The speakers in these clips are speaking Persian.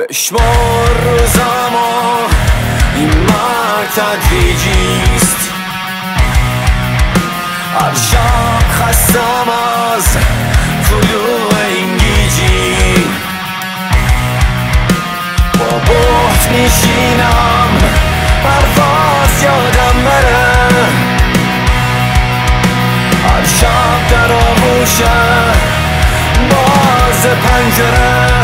بشمار روزامو، این مرگ تدریجیست. هر شب خستم از طلوع این گیجی، با بحت میشینم پرواز یادم بره. هر شب در آغوشه باز پنجره،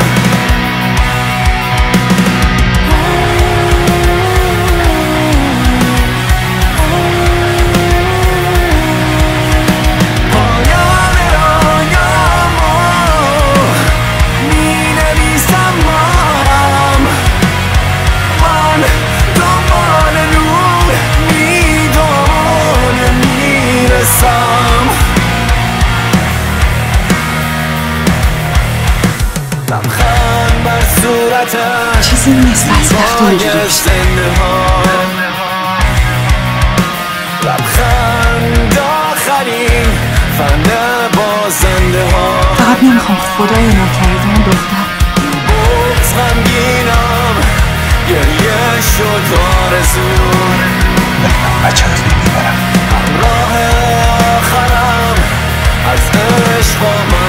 لبخند بر صورتش چیزی نیست بدبختی اینجوری بشه. لبخند آخرین فن بازنده ها. فقط نمیخوام خدای ناکرده اون دختر بغض غمگینم، گریه شد آرزو. بچه رو زیر میبرم. همراه آخرم از عشق با من